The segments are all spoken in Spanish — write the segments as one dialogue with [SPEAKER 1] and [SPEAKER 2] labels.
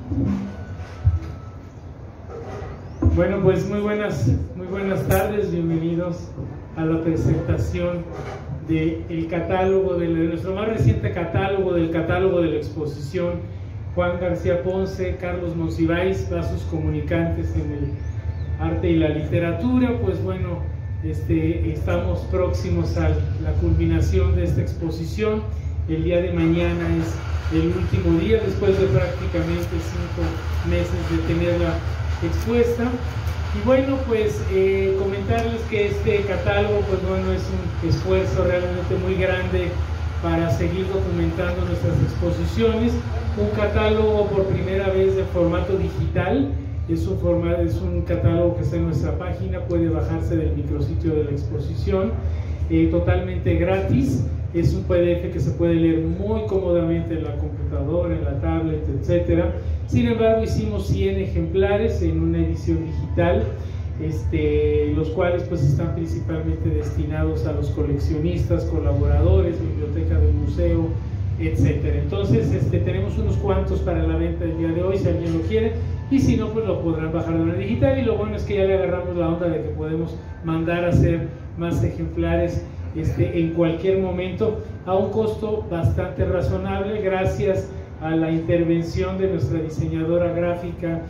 [SPEAKER 1] Bueno, pues muy buenas tardes, bienvenidos a la presentación del catálogo, de nuestro más reciente catálogo, del catálogo de la exposición Juan García Ponce, Carlos Monsiváis, Vasos Comunicantes en el Arte y la Literatura. Pues bueno, estamos próximos a la culminación de esta exposición. El día de mañana es el último día, después de prácticamente 5 meses de tenerla expuesta. Y bueno, pues comentarles que este catálogo, pues bueno, es un esfuerzo realmente muy grande para seguir documentando nuestras exposiciones. Un catálogo por primera vez de formato digital. Es un catálogo que está en nuestra página, puede bajarse del micrositio de la exposición, totalmente gratis. Es un PDF que se puede leer muy cómodamente en la computadora, en la tablet, etc. Sin embargo, hicimos 100 ejemplares en una edición digital, los cuales pues están principalmente destinados a los coleccionistas, colaboradores, biblioteca del museo, etc. Entonces tenemos unos cuantos para la venta el día de hoy, si alguien lo quiere, y si no, pues lo podrán bajar de manera digital. Y lo bueno es que ya le agarramos la onda de que podemos mandar a hacer más ejemplares en cualquier momento a un costo bastante razonable, gracias a la intervención de nuestra diseñadora gráfica,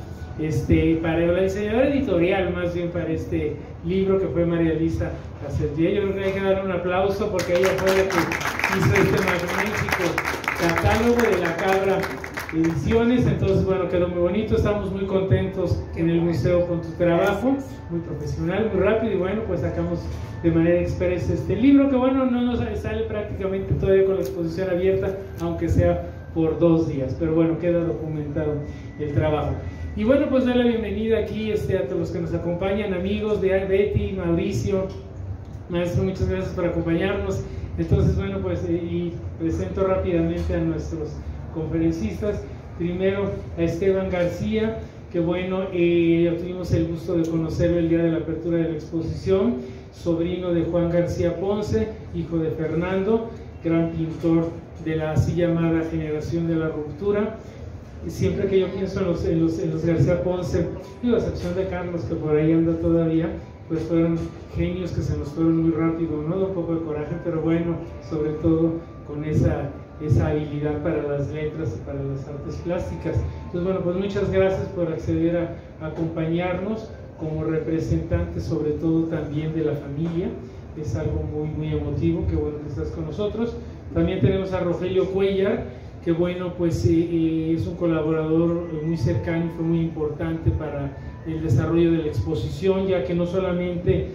[SPEAKER 1] para la diseñadora editorial más bien para este libro, que fue María Elisa Caserdier. Yo creo que hay que darle un aplauso porque ella fue la que hizo este magnífico catálogo de La Cabra Ediciones. Entonces bueno, quedó muy bonito, estamos muy contentos en el museo con tu trabajo, muy profesional, muy rápido. Y bueno, pues sacamos de manera express este libro, que bueno, no nos sale prácticamente todavía con la exposición abierta, aunque sea por 2 días, pero bueno, queda documentado el trabajo. Y bueno, pues doy la bienvenida aquí a todos los que nos acompañan, amigos de Betty, Mauricio, maestro, muchas gracias por acompañarnos. Entonces bueno, pues y presento rápidamente a nuestros conferencistas. Primero a Esteban García, que bueno, tuvimos el gusto de conocerlo el día de la apertura de la exposición, sobrino de Juan García Ponce, hijo de Fernando, gran pintor de la así llamada generación de la ruptura. Y siempre que yo pienso en los García Ponce, y la excepción de Carlos, que por ahí anda todavía, pues fueron genios que se nos fueron muy rápido, ¿no? Un poco de coraje, pero bueno, sobre todo con esa habilidad para las letras y para las artes plásticas. Entonces bueno, pues muchas gracias por acceder a acompañarnos como representante, sobre todo también de la familia. Es algo muy emotivo, qué bueno que estás con nosotros. También tenemos a Rogelio Cuellar, que bueno, pues es un colaborador muy cercano y fue muy importante para el desarrollo de la exposición, ya que no solamente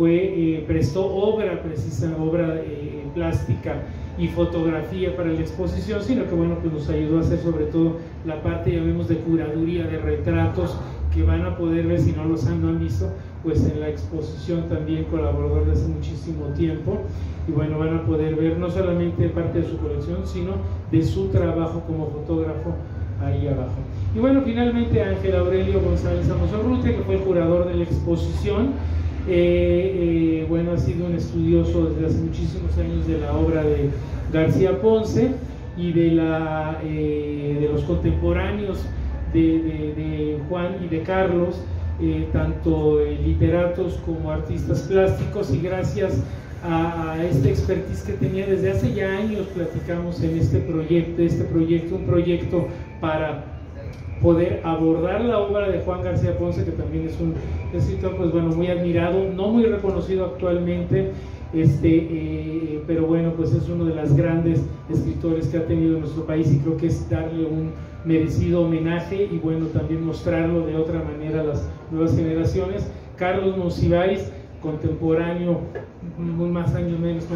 [SPEAKER 1] prestó obra plástica y fotografía para la exposición, sino que bueno, pues nos ayudó a hacer sobre todo la parte, llamemos, de curaduría de retratos, que van a poder ver, si no los han visto, pues en la exposición también colaborador de hace muchísimo tiempo. Y bueno, van a poder ver no solamente parte de su colección, sino de su trabajo como fotógrafo ahí abajo. Y bueno, finalmente Ángel Aurelio González Amos-Urrutia, que fue el curador de la exposición. Bueno, ha sido un estudioso desde hace muchísimos años de la obra de García Ponce y de los contemporáneos de Juan y de Carlos, tanto literatos como artistas plásticos. Y gracias a esta expertise que tenía desde hace ya años, platicamos en un proyecto para poder abordar la obra de Juan García Ponce, que también es un escritor, pues bueno, muy admirado, no muy reconocido actualmente, pero bueno, pues es uno de los grandes escritores que ha tenido nuestro país, y creo que es darle un merecido homenaje y bueno, también mostrarlo de otra manera a las nuevas generaciones. Carlos Monsiváis, contemporáneo, más años menos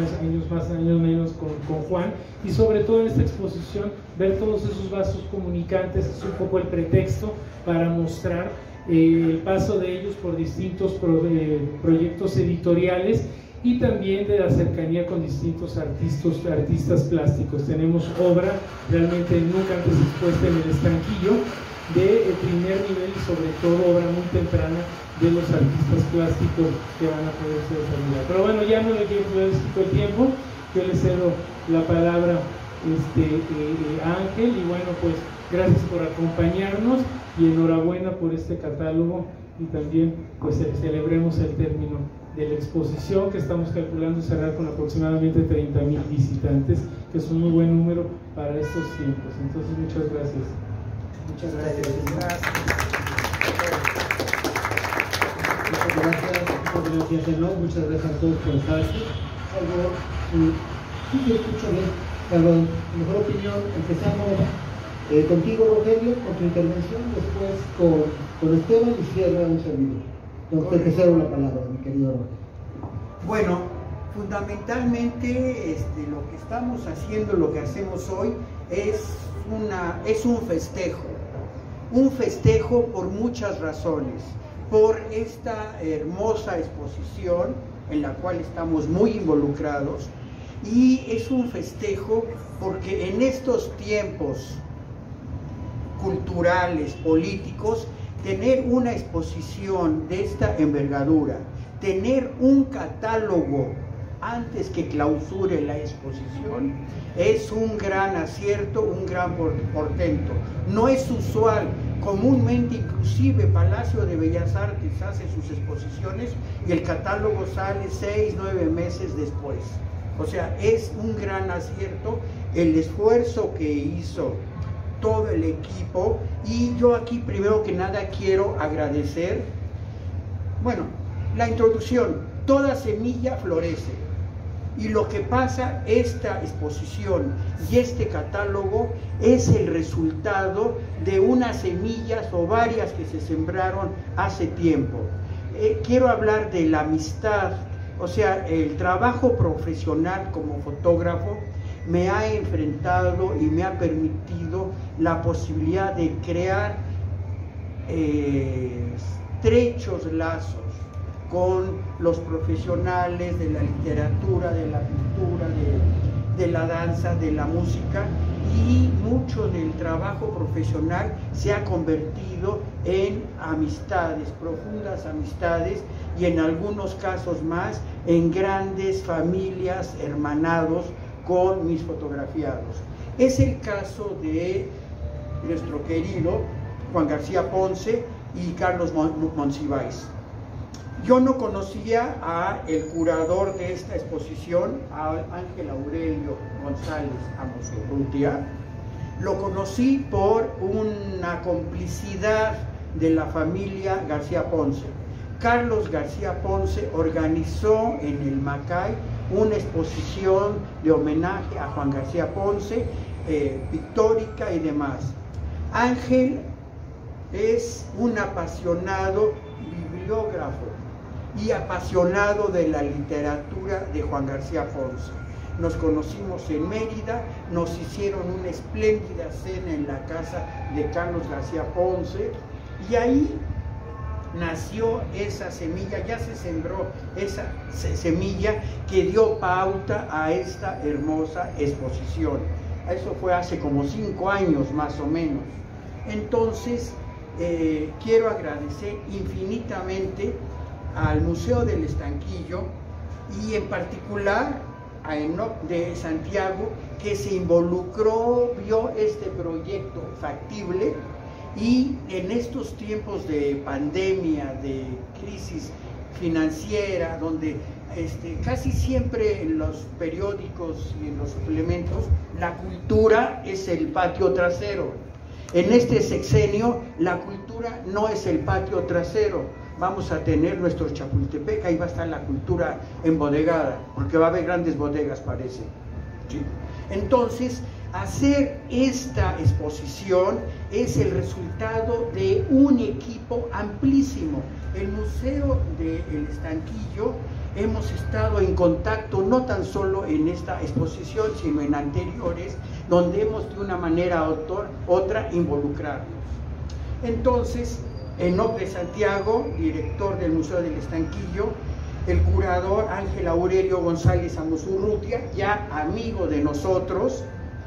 [SPEAKER 1] con Juan, y sobre todo en esta exposición ver todos esos vasos comunicantes es un poco el pretexto para mostrar el paso de ellos por distintos proyectos editoriales, y también de la cercanía con distintos artistas plásticos. Tenemos obra realmente nunca antes expuesta en el estanquillo, de primer nivel, y sobre todo obra muy temprana de los artistas plásticos que van a poder ser desarrollados. Pero bueno, ya no le quiero quito el tiempo, yo le cedo la palabra a Ángel, y bueno, pues Gracias por acompañarnos y enhorabuena por este catálogo, y también pues celebremos el término de la exposición, que estamos calculando cerrar con aproximadamente 30,000 visitantes, que es un muy buen número para estos tiempos. Entonces, muchas gracias.
[SPEAKER 2] Muchas gracias. Muchas gracias, ¿no? Muchas gracias a todos por estar aquí. Sí, te escucho bien. Perdón, mejor opinión, empezamos contigo, Rogelio, con tu intervención, después con Esteban y cierra un servidor. Entonces, te cedo la palabra, mi querido Rogelio.
[SPEAKER 3] Bueno, fundamentalmente lo que estamos haciendo, lo que hacemos hoy, es un festejo por muchas razones, por esta hermosa exposición en la cual estamos muy involucrados, y es un festejo porque en estos tiempos culturales, políticos, tener una exposición de esta envergadura, tener un catálogo antes que clausure la exposición, es un gran acierto, un gran portento. No es usual, comúnmente inclusive Palacio de Bellas Artes hace sus exposiciones y el catálogo sale 6, 9 meses después. O sea, es un gran acierto el esfuerzo que hizo todo el equipo, y yo aquí primero que nada quiero agradecer, bueno, la introducción, toda semilla florece, y lo que pasa, esta exposición y este catálogo es el resultado de unas semillas o varias que se sembraron hace tiempo. Quiero hablar de la amistad, o sea, el trabajo profesional como fotógrafo me ha enfrentado y me ha permitido la posibilidad de crear estrechos lazos con los profesionales de la literatura, de la pintura, de la danza, de la música, y mucho del trabajo profesional se ha convertido en amistades, profundas amistades, y en algunos casos más en grandes familias, hermanados con mis fotografiados. Es el caso de nuestro querido Juan García Ponce y Carlos Monsiváis. Yo no conocía a el curador de esta exposición, a Ángel Aurelio González Amosurrutia. Lo conocí por una complicidad de la familia García Ponce. Carlos García Ponce organizó en el Macay una exposición de homenaje a Juan García Ponce, pictórica y demás. Ángel es un apasionado bibliógrafo y apasionado de la literatura de Juan García Ponce. Nos conocimos en Mérida, nos hicieron una espléndida cena en la casa de Carlos García Ponce, y ahí nació esa semilla, ya se sembró esa semilla que dio pauta a esta hermosa exposición. Eso fue hace como 5 años más o menos. Entonces, quiero agradecer infinitamente al Museo del Estanquillo, y en particular a Enoc de Santiago, que se involucró, vio este proyecto factible, y en estos tiempos de pandemia, de crisis financiera, donde casi siempre en los periódicos y en los suplementos la cultura es el patio trasero. En este sexenio la cultura no es el patio trasero. Vamos a tener nuestro Chapultepec, ahí va a estar la cultura embodegada, porque va a haber grandes bodegas, parece. ¿Sí? Entonces, hacer esta exposición es el resultado de un equipo amplísimo. El Museo del Estanquillo hemos estado en contacto no tan solo en esta exposición, sino en anteriores, donde hemos de una manera u otra involucrarnos. Entonces, Enoc de Santiago, director del Museo del Estanquillo, el curador Ángel Aurelio González Amosurrutia, ya amigo de nosotros.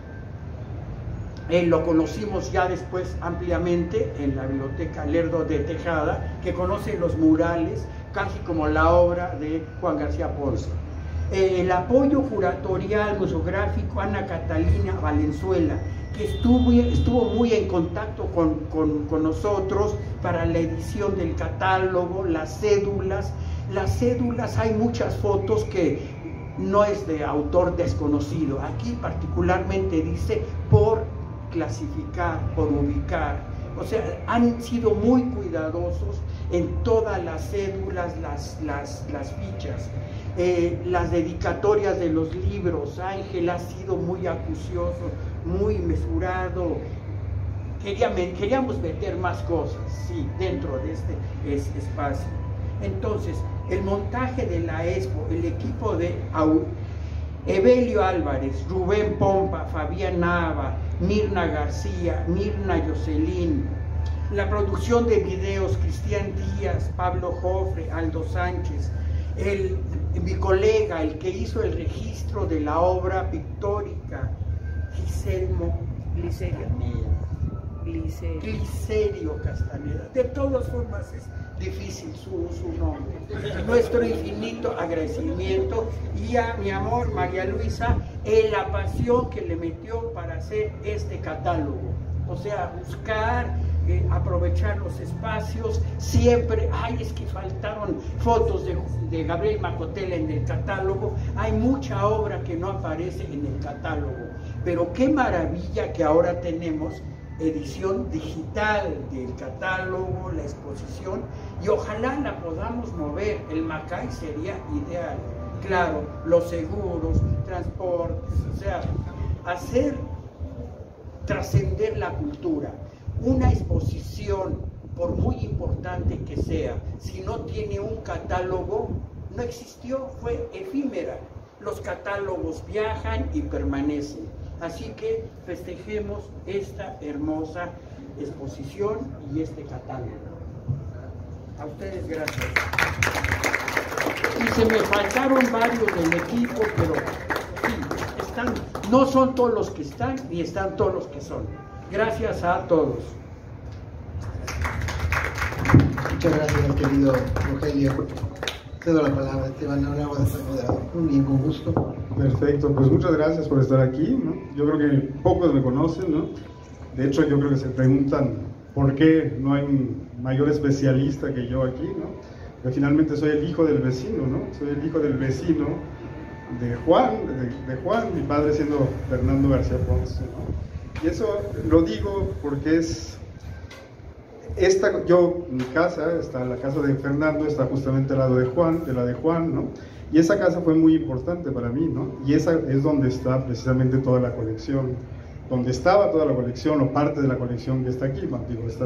[SPEAKER 3] Lo conocimos ya después ampliamente en la Biblioteca Lerdo de Tejada, que conoce los murales, casi como la obra de Juan García Ponce. El apoyo curatorial museográfico, Ana Catalina Valenzuela, que estuvo muy en contacto con nosotros para la edición del catálogo, las cédulas. Las cédulas, hay muchas fotos que no es de autor desconocido. Aquí particularmente dice por clasificar, por ubicar. O sea, han sido muy cuidadosos en todas las cédulas, las fichas. Las dedicatorias de los libros, Ángel ha sido muy acucioso, muy mesurado. Queríamos meter más cosas, sí, dentro de este espacio. Entonces, el montaje de la expo, el equipo de Evelio Álvarez, Rubén Pompa, Fabián Nava, Mirna García, Mirna Jocelyn, la producción de videos, Cristian Díaz, Pablo Jofre, Aldo Sánchez, mi colega, el que hizo el registro de la obra pictórica, Glicerio Castaneda. De todas formas es difícil su nombre. Nuestro infinito agradecimiento, y a mi amor María Luisa, la pasión que le metió para hacer este catálogo. O sea, buscar, aprovechar los espacios. Siempre, es que faltaron fotos de Gabriel Macotela en el catálogo. Hay mucha obra que no aparece en el catálogo, pero qué maravilla que ahora tenemos edición digital del catálogo, la exposición, y ojalá la podamos mover. El Macay sería ideal. Claro, los seguros, transportes, o sea, hacer trascender la cultura. Una exposición, por muy importante que sea, si no tiene un catálogo, no existió, fue efímera. Los catálogos viajan y permanecen. Así que festejemos esta hermosa exposición y este catálogo. A ustedes gracias. Y se me faltaron varios del equipo, pero sí, no son todos los que están, ni están todos los que son. Gracias a todos.
[SPEAKER 2] Muchas gracias, querido Rogelio. Cedo la palabra a Esteban, ahora voy a ser moderador. Muy bien, con gusto.
[SPEAKER 4] Perfecto, pues muchas gracias por estar aquí, ¿no? Yo creo que pocos me conocen, ¿no? De hecho, yo creo que se preguntan por qué no hay un mayor especialista que yo aquí, ¿no? Pero finalmente soy el hijo del vecino, ¿no? Soy el hijo del vecino de Juan, mi padre siendo Fernando García Ponce, ¿no? Y eso lo digo porque mi casa, la casa de Fernando está justamente al lado de la de Juan, ¿no? Y esa casa fue muy importante para mí, ¿no? Y esa es donde está precisamente toda la colección, donde estaba toda la colección, o parte de la colección que está aquí, digo, están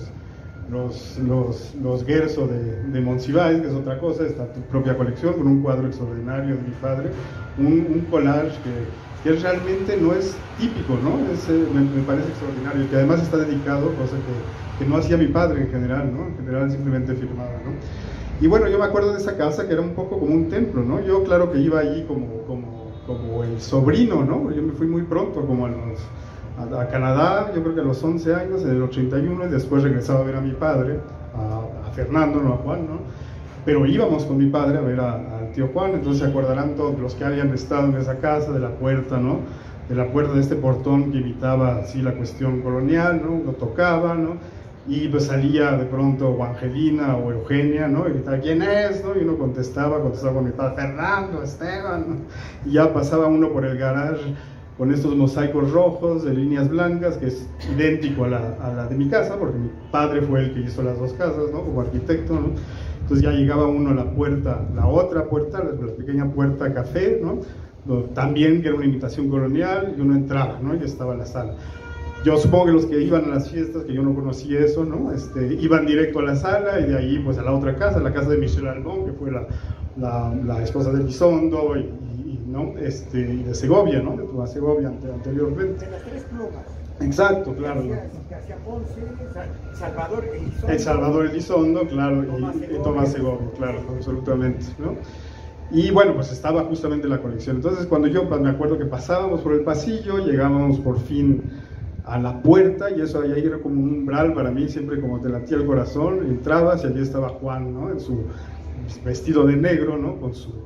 [SPEAKER 4] los Gerso de Monsiváis, que es otra cosa, está tu propia colección, con un cuadro extraordinario de mi padre, un collage que realmente no es típico, ¿no? Me parece extraordinario, que además está dedicado, cosa que no hacía mi padre en general, ¿no? En general simplemente firmaba, ¿no? Y bueno, yo me acuerdo de esa casa que era un poco como un templo, ¿no? Yo claro que iba allí como el sobrino, ¿no? Yo me fui muy pronto, como a Canadá, yo creo que a los 11 años, en el 81, y después regresaba a ver a mi padre, a Fernando, no a Juan, ¿no? Pero íbamos con mi padre a ver al tío Juan. Entonces se acordarán todos los que hayan estado en esa casa, de la puerta, ¿no? De la puerta de este portón que imitaba así la cuestión colonial, ¿no? Lo tocaba, ¿no? Y pues salía de pronto o Angelina o Eugenia, ¿no? Y gritaba, ¿quién es? ¿No? Y uno contestaba con mi padre, Fernando, Esteban, ¿no? Y ya pasaba uno por el garage con estos mosaicos rojos de líneas blancas, que es idéntico a la de mi casa, porque mi padre fue el que hizo las dos casas, ¿no? Como arquitecto, ¿no? Entonces ya llegaba uno a la puerta, la otra puerta, la pequeña puerta café, ¿no? También que era una imitación colonial, y uno entraba, ¿no? Y estaba en la sala. Yo supongo que los que iban a las fiestas, que yo no conocía eso, ¿no? Iban directo a la sala y de ahí pues a la otra casa, la casa de Michelle Albón, que fue la esposa de Elizondo ¿no? Y de Segovia, ¿no? De Tomás Segovia anteriormente.
[SPEAKER 3] De las tres plumas.
[SPEAKER 4] Exacto, claro.
[SPEAKER 3] García Ponce, Salvador Elizondo.
[SPEAKER 4] El Salvador Elizondo, claro, y Tomás Segovia, claro, absolutamente, ¿no? Y bueno, pues estaba justamente la colección. Entonces cuando yo me acuerdo que pasábamos por el pasillo, llegábamos por fin a la puerta, y eso ahí era como un umbral para mí, siempre como te latía el corazón, entrabas y allí estaba Juan, ¿no? En su vestido de negro, ¿no? Con su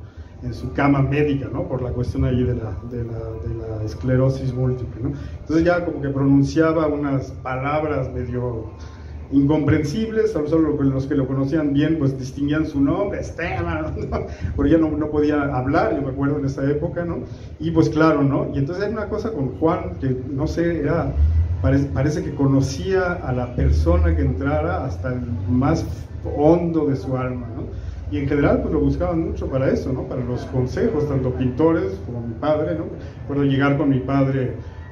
[SPEAKER 4] su cama médica, ¿no? Por la cuestión ahí de la esclerosis múltiple, ¿no? Entonces ya como que pronunciaba unas palabras medio incomprensibles, solo los que lo conocían bien pues distinguían su nombre, Esteban, ¿no? Porque ya no podía hablar, yo me acuerdo en esa época, ¿no? Y pues claro, ¿no? Y entonces hay una cosa con Juan que no sé, parece que conocía a la persona que entrara hasta el más hondo de su alma, ¿no? Y en general pues lo buscaban mucho para eso, ¿no? Para los consejos, tanto pintores como mi padre, ¿no? Recuerdo llegar con mi padre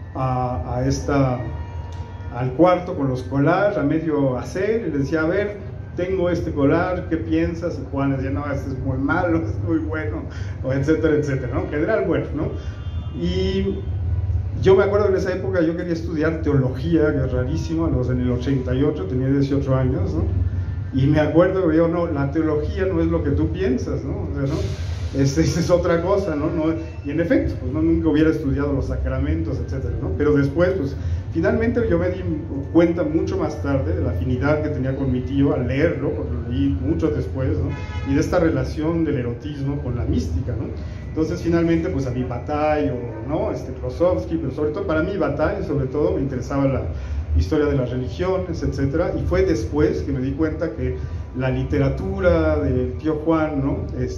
[SPEAKER 4] al cuarto con los collages a medio hacer, y le decía, a ver, tengo este collage, ¿qué piensas? Y Juan decía, no, este es muy malo, este es muy bueno, o etcétera, etcétera, ¿no? En general, bueno, ¿no? Y yo me acuerdo en esa época yo quería estudiar teología, que es rarísimo, en el 88, tenía 18 años, ¿no? Y me acuerdo que yo, no, la teología no es lo que tú piensas, ¿no? O sea, ¿no? Esa es otra cosa, ¿no? Y en efecto, pues no, nunca hubiera estudiado los sacramentos, etcétera, ¿no? Pero después, pues, finalmente yo me di cuenta mucho más tarde de la afinidad que tenía con mi tío al leerlo, porque lo leí mucho después, ¿no? Y de esta relación del erotismo con la mística, ¿no? Entonces, finalmente, pues a mi Bataille, ¿no? Klosowski, pero sobre todo para mí Bataille, sobre todo, me interesaba la historia de las religiones, etcétera, y fue después que me di cuenta que la literatura del tío Juan, ¿no?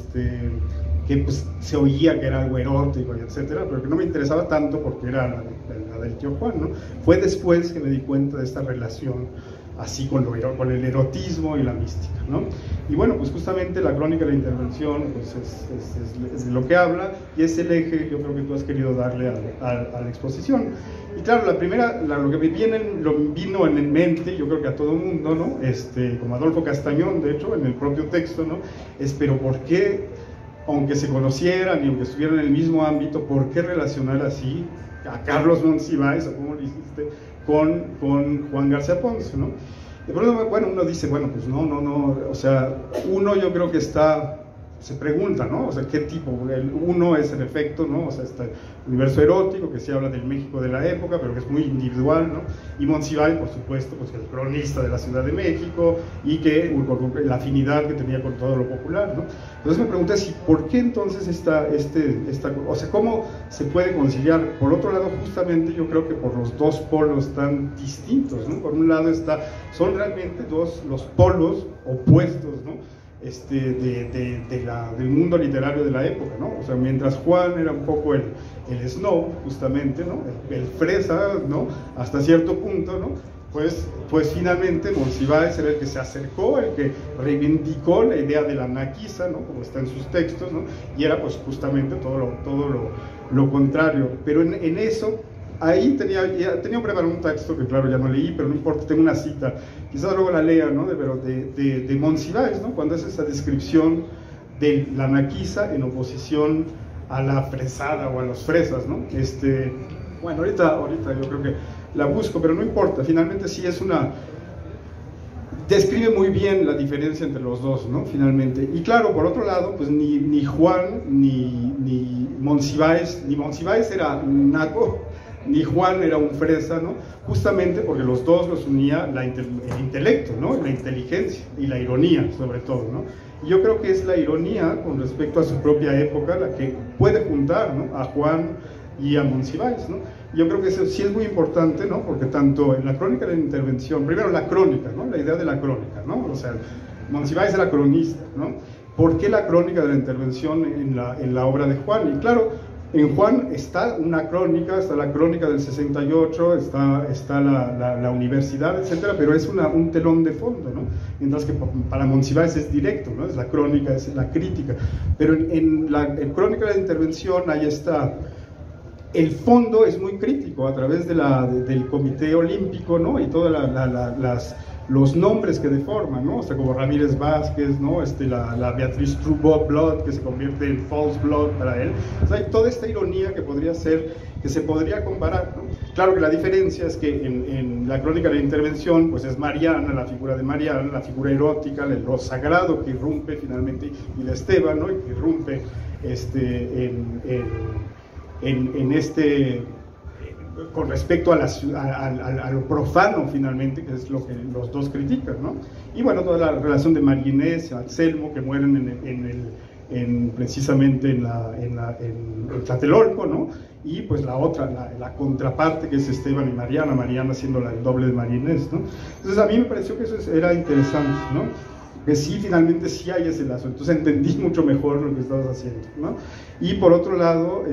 [SPEAKER 4] Que pues se oía que era algo erótico y etcétera, pero que no me interesaba tanto porque era la del tío Juan, ¿no? Fue después que me di cuenta de esta relación así con el erotismo y la mística, ¿no? Y bueno, pues justamente la crónica de la intervención pues es de lo que habla, y es el eje, yo creo que tú has querido darle a la exposición. Y claro, la primera, lo que me vino en mente, yo creo que a todo el mundo, ¿no? Como Adolfo Castañón, de hecho, en el propio texto, ¿no? Pero ¿por qué, aunque se conocieran y aunque estuvieran en el mismo ámbito, por qué relacionar así a Carlos Monsiváis, o cómo lo hiciste, con Juan García Ponce, ¿no? De pronto, bueno, uno dice, bueno, pues no, o sea, uno yo creo que se pregunta, ¿no? O sea, ¿qué tipo? Uno es en efecto, ¿no? O sea, está el universo erótico, que sí habla del México de la época, pero que es muy individual, ¿no? Y Monsiváis, por supuesto, pues el cronista de la Ciudad de México, y que la afinidad que tenía con todo lo popular, ¿no? Entonces me pregunté, ¿por qué entonces o sea, cómo se puede conciliar? Por otro lado, justamente yo creo que por los dos polos tan distintos, ¿no? Por un lado son realmente los polos opuestos, ¿no? Del mundo literario de la época, ¿no? O sea, mientras Juan era un poco el snob, justamente, ¿no? El fresa, ¿no? Hasta cierto punto, ¿no? Pues finalmente Monsiváis era el que se acercó, el que reivindicó la idea de la naquiza, ¿no? Como está en sus textos, ¿no? Y era pues justamente todo lo contrario. Pero en eso, ahí tenía preparado un texto que claro ya no leí, pero no importa, tengo una cita, quizás luego la lea, ¿no? De Monsiváis, ¿no? Cuando hace esa descripción de la naquiza en oposición a la fresada o a los fresas, ¿no? Bueno, ahorita yo creo que la busco, pero no importa, finalmente sí describe muy bien la diferencia entre los dos, ¿no? Finalmente. Y claro, por otro lado, pues ni Juan ni Monsiváis era un naco, ni Juan era un fresa, ¿no? Justamente porque los dos los unía el intelecto, ¿no? La inteligencia y la ironía, sobre todo, ¿no? Y yo creo que es la ironía con respecto a su propia época la que puede juntar, ¿no? A Juan y a Monsiváis, ¿no? Yo creo que eso sí es muy importante, ¿no? Porque tanto en la crónica de la intervención, primero la crónica, ¿no? La idea de la crónica, ¿no? O sea, Monsiváis era cronista, ¿no? ¿Por qué la crónica de la intervención en la obra de Juan? Y claro, en Juan está una crónica, está la crónica del 68, está la universidad, etcétera, pero es un telón de fondo, ¿no? Mientras que para Monsiváis es directo, ¿no? Es la crónica, es la crítica. Pero en crónica de la intervención ahí está. El fondo es muy crítico a través del Comité Olímpico, ¿no? Y todos los nombres que deforman, ¿no? O sea, como Ramírez Vázquez, ¿no? La Beatriz True Blood, que se convierte en False Blood para él. O sea, hay toda esta ironía que se podría comparar, ¿no? Claro que la diferencia es que en la crónica de la intervención, pues es Mariana, la figura de Mariana, la figura erótica, lo sagrado que irrumpe finalmente, y de Esteban, ¿no? Y que irrumpe con respecto a lo profano finalmente, que es lo que los dos critican, ¿no? Y bueno, toda la relación de María Inés, Anselmo, que mueren precisamente en Tlatelolco, ¿no? Y pues la otra, la contraparte, que es Esteban y Mariana siendo el doble de Marinés, ¿no? Entonces a mí me pareció que eso era interesante, ¿no? Que sí, finalmente sí hay ese lazo, entonces entendí mucho mejor lo que estabas haciendo, ¿no? Y por otro lado,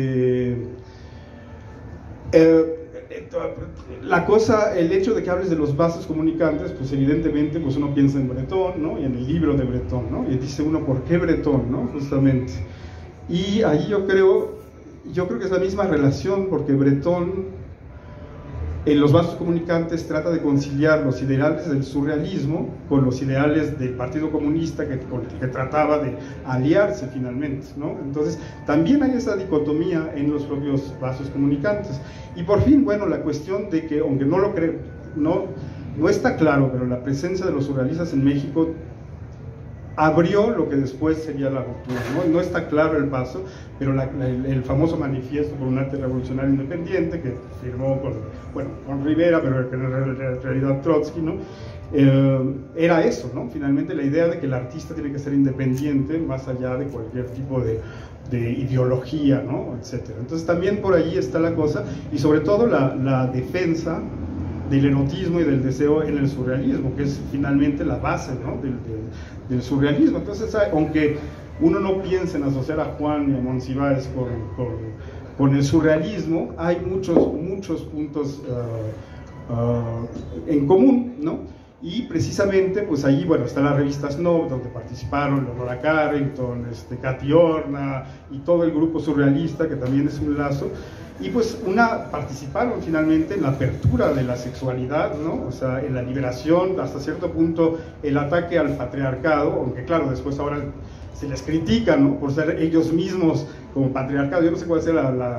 [SPEAKER 4] la cosa, el hecho de que hables de los vasos comunicantes, pues evidentemente pues uno piensa en Bretón, ¿no? Y en el libro de Bretón, ¿no? Y dice uno, ¿por qué Bretón, no? Justamente. Y ahí yo creo que es la misma relación, porque Bretón en los vasos comunicantes trata de conciliar los ideales del surrealismo con los ideales del Partido Comunista que trataba de aliarse finalmente, ¿no? Entonces también hay esa dicotomía en los propios vasos comunicantes. Y por fin, bueno, la cuestión de que, aunque no lo creo, no está claro, pero la presencia de los surrealistas en México abrió lo que después sería la ruptura, ¿no? No está claro el paso, pero el famoso manifiesto por un arte revolucionario independiente que firmó con Rivera, pero que en realidad Trotsky, ¿no? Era eso, ¿no? Finalmente la idea de que el artista tiene que ser independiente más allá de cualquier tipo de ideología, ¿no? Etcétera. Entonces también por ahí está la cosa, y sobre todo la defensa del erotismo y del deseo en el surrealismo, que es finalmente la base, ¿no? del surrealismo. Entonces, aunque uno no piensa en asociar a Juan y a Monsiváis con el surrealismo, hay muchos puntos en común, ¿no? Y precisamente, pues ahí, bueno, está la revista Snob, donde participaron Leonora Carrington, Katy Horna y todo el grupo surrealista, que también es un lazo. Y pues participaron finalmente en la apertura de la sexualidad, ¿no? O sea, en la liberación, hasta cierto punto, el ataque al patriarcado, aunque claro, después ahora se les critica, ¿no? Por ser ellos mismos como patriarcado. Yo no sé cuál es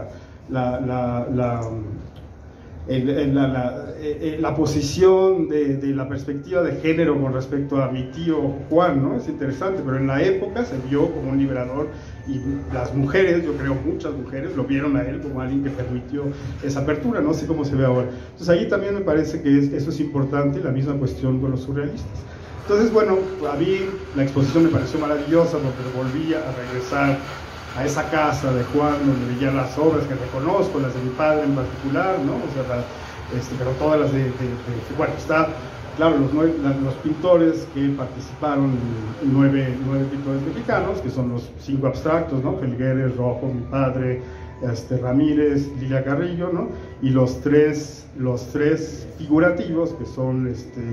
[SPEAKER 4] la posición de la perspectiva de género con respecto a mi tío Juan, ¿no? Es interesante, pero en la época se vio como un liberador, y las mujeres, yo creo muchas mujeres, lo vieron a él como alguien que permitió esa apertura, no sé cómo se ve ahora. Entonces ahí también me parece que eso es importante, y la misma cuestión con los surrealistas. Entonces, bueno, a mí la exposición me pareció maravillosa porque volví a regresar a esa casa de Juan, donde veía las obras que reconozco, las de mi padre en particular, ¿no? O sea, pero todas las bueno, está, claro, los pintores que participaron, 9 pintores mexicanos, que son los 5 abstractos, ¿no? Felgueres, Rojo, mi padre, Ramírez, Lilia Carrillo, ¿no? Y los tres figurativos, que son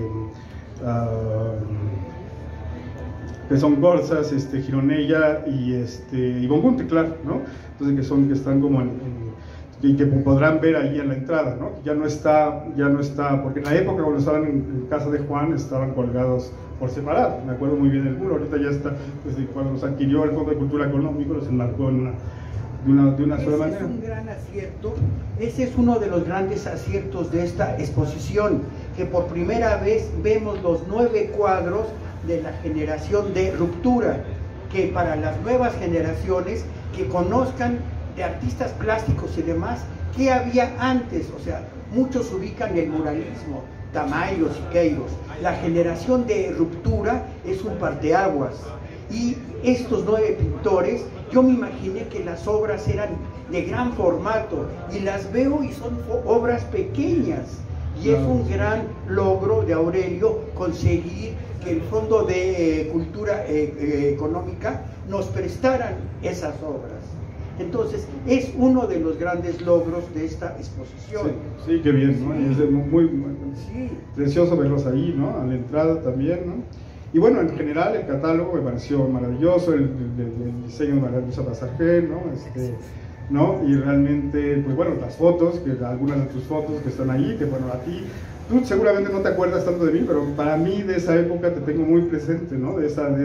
[SPEAKER 4] Gorzas, Gironella y Bongunte, claro, ¿no? Entonces que están como y que podrán ver ahí en la entrada, ¿no? Ya no está, porque en la época cuando estaban en casa de Juan estaban colgados por separado, me acuerdo muy bien del muro, ahorita ya está, desde cuando se adquirió el Fondo de Cultura Económico, los enmarcó de una sola manera.
[SPEAKER 3] Ese es un gran acierto, ese es uno de los grandes aciertos de esta exposición, que por primera vez vemos los 9 cuadros de la generación de ruptura, que para las nuevas generaciones que conozcan de artistas plásticos y demás, ¿qué había antes? O sea, muchos ubican el muralismo, Tamayo, Siqueiros. La generación de ruptura es un parteaguas, y estos 9 pintores, yo me imaginé que las obras eran de gran formato, y las veo y son obras pequeñas, y es un gran logro de Aurelio conseguir que el Fondo de Cultura Económica nos prestaran esas obras. Entonces, es uno de los grandes logros de esta exposición.
[SPEAKER 4] Sí, qué bien, ¿no? Y es muy precioso verlos ahí, ¿no? A la entrada también, ¿no? Y bueno, en general el catálogo me pareció maravilloso, el diseño de María Luisa Bazargé, ¿no? ¿no? Y realmente, pues bueno, las fotos, algunas de tus fotos que están ahí, que bueno, a ti, tú seguramente no te acuerdas tanto de mí, pero para mí de esa época te tengo muy presente, ¿no?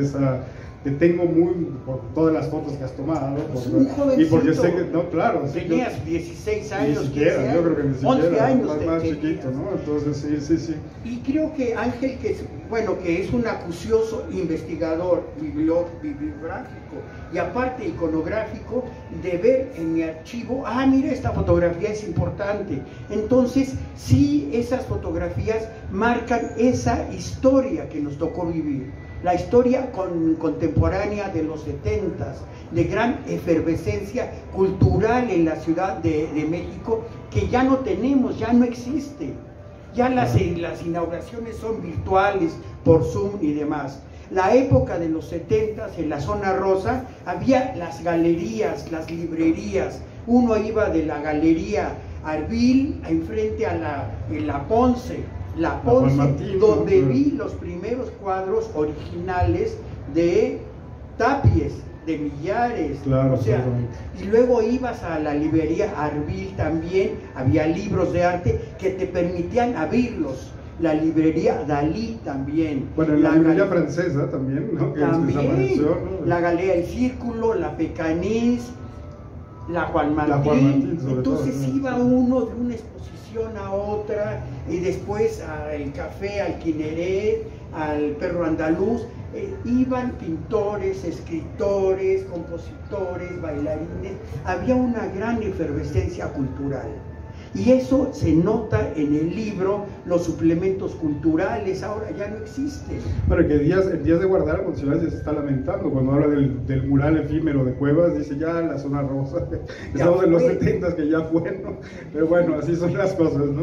[SPEAKER 4] Te tengo por todas las fotos que has tomado, y porque sé que, no, claro,
[SPEAKER 3] tenías 16 años,
[SPEAKER 4] ni siquiera, yo creo que ni siquiera,
[SPEAKER 3] 11 años
[SPEAKER 4] más chiquito, ¿no? Entonces sí.
[SPEAKER 3] Y creo que Ángel, que es un acucioso investigador bibliográfico y aparte iconográfico, de ver en mi archivo, mira, esta fotografía es importante. Entonces, sí, esas fotografías marcan esa historia que nos tocó vivir, la historia contemporánea contemporánea de los 70s, de gran efervescencia cultural en la Ciudad de México, que ya no tenemos, ya no existe. Ya las inauguraciones son virtuales por Zoom y demás. La época de los 70s, en la zona rosa, había las galerías, las librerías. Uno iba de la galería Arbil enfrente a la Ponce,
[SPEAKER 4] Martín,
[SPEAKER 3] donde
[SPEAKER 4] ¿no?
[SPEAKER 3] vi los primeros cuadros originales de Tapies, de Millares,
[SPEAKER 4] claro,
[SPEAKER 3] o sea, y luego ibas a la librería Arbil también, había libros de arte que te permitían abrirlos. La librería Dalí también.
[SPEAKER 4] Bueno, la librería francesa también, ¿no? Que
[SPEAKER 3] también,
[SPEAKER 4] desapareció, ¿no?
[SPEAKER 3] la Galería El Círculo, la Pecanís, la Juan Martín. Entonces
[SPEAKER 4] todo, ¿no?
[SPEAKER 3] iba uno de una exposición a otra, y después al Café, al Kineret, al Perro Andaluz. Iban pintores, escritores, compositores, bailarines. Había una gran efervescencia cultural. Y eso se nota en el libro, los suplementos culturales ahora ya no existen.
[SPEAKER 4] Bueno, que en días de guardar, Monsiváis ya se está lamentando cuando habla del mural efímero de Cuevas, dice ya la zona rosa, estamos en los 70s que ya fue, ¿no? Pero bueno, así son las cosas, ¿no?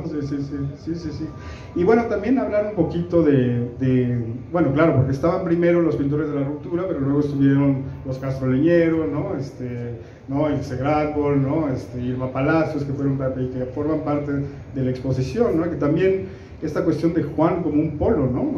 [SPEAKER 4] Sí. Y bueno, también hablar un poquito bueno, claro, porque estaban primero los pintores de la ruptura, pero luego estuvieron los Castro Leñero, ¿no? El Segrágol, ¿no? Irma Palacios, que forman parte de la exposición, ¿no? Que también esta cuestión de Juan como un polo, ¿no? O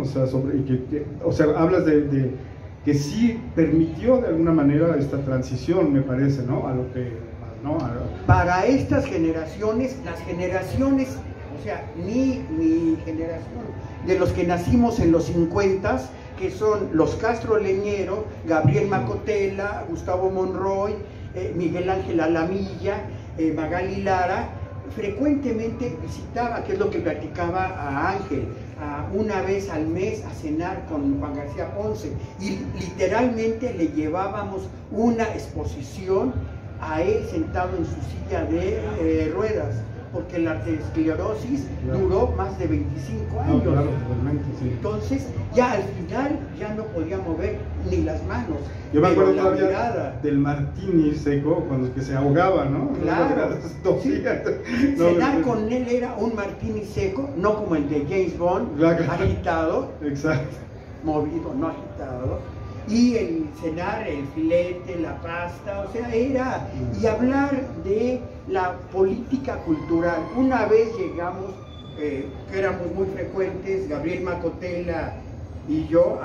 [SPEAKER 4] sea, hablas de que sí permitió de alguna manera esta transición, me parece, ¿no? A lo que, ¿no?
[SPEAKER 3] Para estas generaciones, las generaciones, o sea, mi generación, de los que nacimos en los 50s, que son los Castro Leñero, Gabriel Macotela, Gustavo Monroy, Miguel Ángel Alamilla, Magali Lara, frecuentemente visitaba, que es lo que platicaba a Ángel, una vez al mes a cenar con Juan García Ponce, y literalmente le llevábamos una exposición a él sentado en su silla de ruedas, porque la arteriosclerosis duró más de 25 años.
[SPEAKER 4] No, claro, totalmente, sí.
[SPEAKER 3] Entonces, ya al final ya no podía mover ni las manos.
[SPEAKER 4] Yo me acuerdo
[SPEAKER 3] la
[SPEAKER 4] todavía
[SPEAKER 3] mirada
[SPEAKER 4] del martini seco, cuando que se ahogaba, ¿no?
[SPEAKER 3] Claro.
[SPEAKER 4] Sí.
[SPEAKER 3] Cenar con él era un martini seco, no como el de James Bond, agitado,
[SPEAKER 4] exacto,
[SPEAKER 3] movido, no agitado. Y el cenar, el filete, la pasta, o sea, era, y hablar de la política cultural. Una vez llegamos, que éramos muy frecuentes, Gabriel Macotela y yo,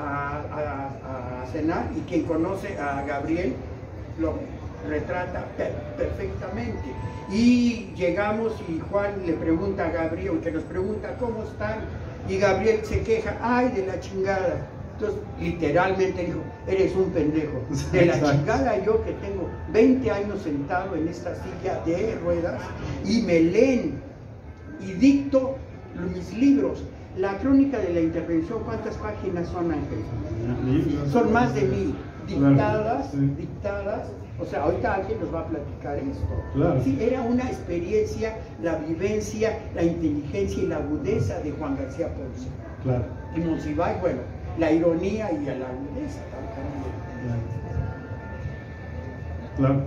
[SPEAKER 3] a cenar, y quien conoce a Gabriel lo retrata perfectamente. Y llegamos y Juan le pregunta a Gabriel, que nos pregunta cómo están, y Gabriel se queja, ay, de la chingada. Entonces, literalmente dijo, eres un pendejo. De la chingada yo que tengo 20 años sentado en esta silla de ruedas y me leen y dicto mis libros. La crónica de la intervención, ¿cuántas páginas son, Ángel? Son más de 1000 dictadas. O sea, ahorita alguien nos va a platicar esto.
[SPEAKER 4] Claro.
[SPEAKER 3] Sí, era una experiencia, la vivencia, la inteligencia y la agudeza de Juan García Ponce.
[SPEAKER 4] Claro.
[SPEAKER 3] Y Monsiváis, bueno, la ironía y la agudeza también.
[SPEAKER 4] Claro.